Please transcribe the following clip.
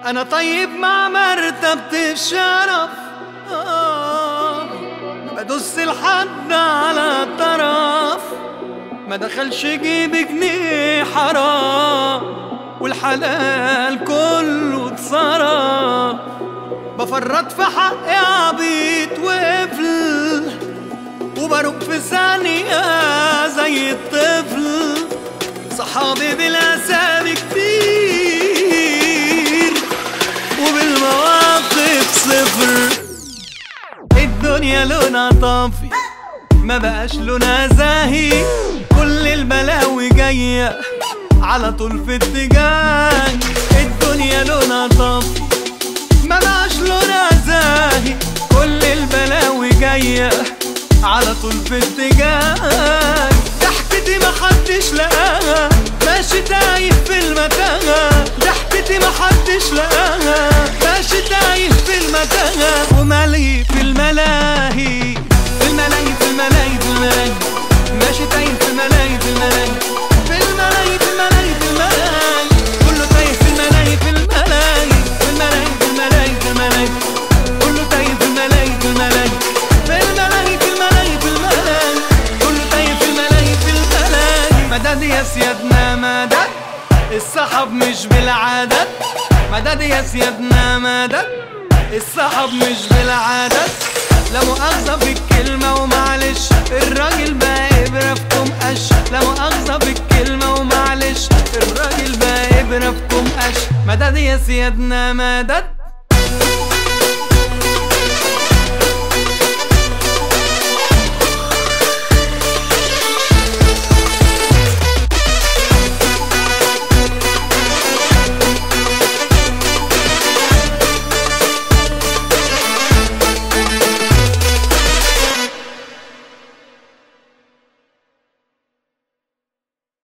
أنا طيب مع مرتبة الشرف، بدوس لحد على طرف، ما دخلش جيبي جنيه حرام، والحلال كله اتصرف. بفرط في حقي عبيط وقفل، وبروق في ثانية زي الطفل. صحابي بالأسامي كتير وبالمواقف صفر. الدنيا لونها طافي ما بقاش لونها زاهي، كل البلاوي جاية على طول في اتجاه. الدنيا لونها طافي ما بقاش لونها زاهي، كل البلاوي جاية على طول في اتجاه. ضحكتي محدش لقاها، ماشي تايه في المتاهة. ضحكتي محدش لقاها، ماشي تايه في المتاهة. ومالي في الملاهي، في الملاهي في الملاهي في الملاهي، ماشي تايه في الملاهي في الملاهي، في الملاهي في الملاهي في الملاهي، كله تايه في الملاهي في الملاهي، في الملاهي في الملاهي في الملاهي، كله تايه في الملاهي في الملاهي، في الملاهي في الملاهي في الملاهي، كله تايه في الملاهي في الملاهي. مدد يا سيادنا مدد، الصحاب مش بالعدد. مدد يا سيادنا مدد، الصحاب مش بالعدد. لا مؤاخذة في الكلمة ومعلش، الراجل بقى إبرة في كوم قش. لا مؤاخذة في الكلمة ومعلش، الراجل بقى إبرة في كوم قش. مدد يا سيادنا مدد.